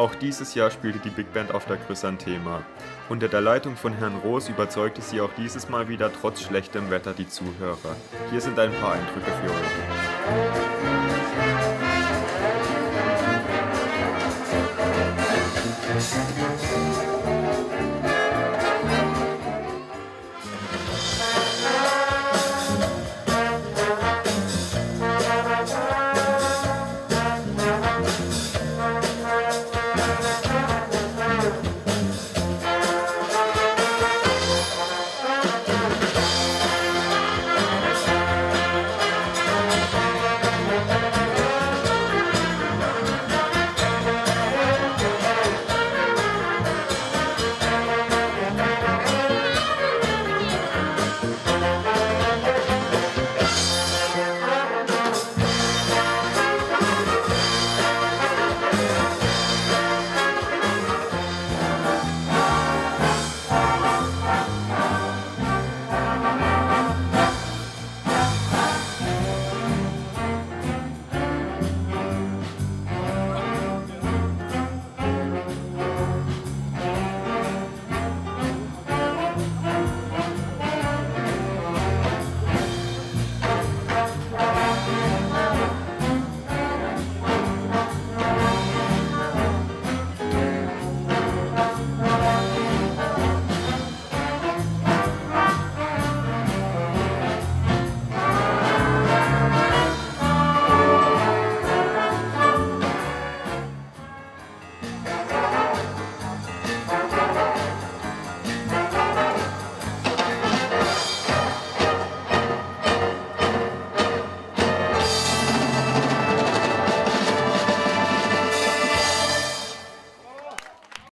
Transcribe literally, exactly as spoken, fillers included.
Auch dieses Jahr spielte die Big Band auf der Chrysanthema. Unter der Leitung von Herrn Roos überzeugte sie auch dieses Mal wieder trotz schlechtem Wetter die Zuhörer. Hier sind ein paar Eindrücke für euch.